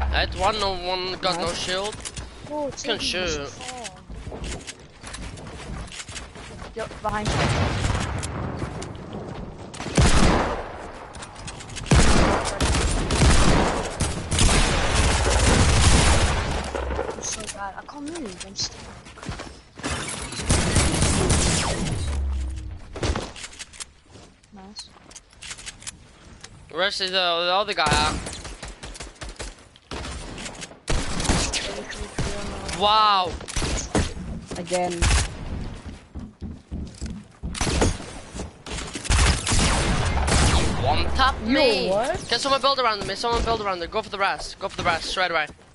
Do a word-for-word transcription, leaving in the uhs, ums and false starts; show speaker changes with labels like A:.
A: I had one, no one got no shield.
B: Oh,
A: Can shoot.
B: Yo, behind you. I'm so bad. I can't move. I'm stuck. Nice.
A: Where's the, the other guy at? Wow.
C: Again.
A: One tap me.
C: Yo, what?
A: Can someone build around me? Someone build around me. Go for the rest. Go for the rest straight away.